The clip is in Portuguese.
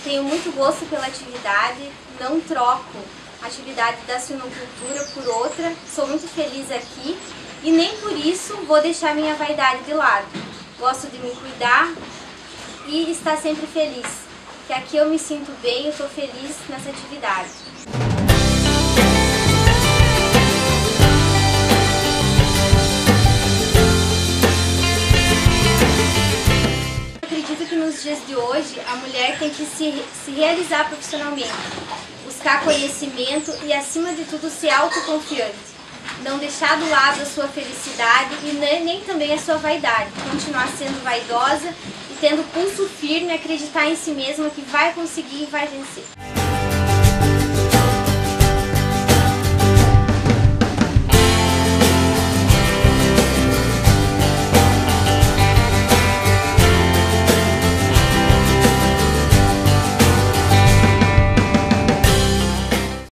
tenho muito gosto pela atividade, não troco a atividade da suinocultura por outra, sou muito feliz aqui e nem por isso vou deixar minha vaidade de lado. Gosto de me cuidar e estar sempre feliz, que aqui eu me sinto bem e estou feliz nessa atividade. Acredito que nos dias de hoje a mulher tem que se realizar profissionalmente, buscar conhecimento e, acima de tudo, ser autoconfiante. Não deixar do lado a sua felicidade e nem também a sua vaidade. Continuar sendo vaidosa e tendo pulso firme, acreditar em si mesma que vai conseguir e vai vencer.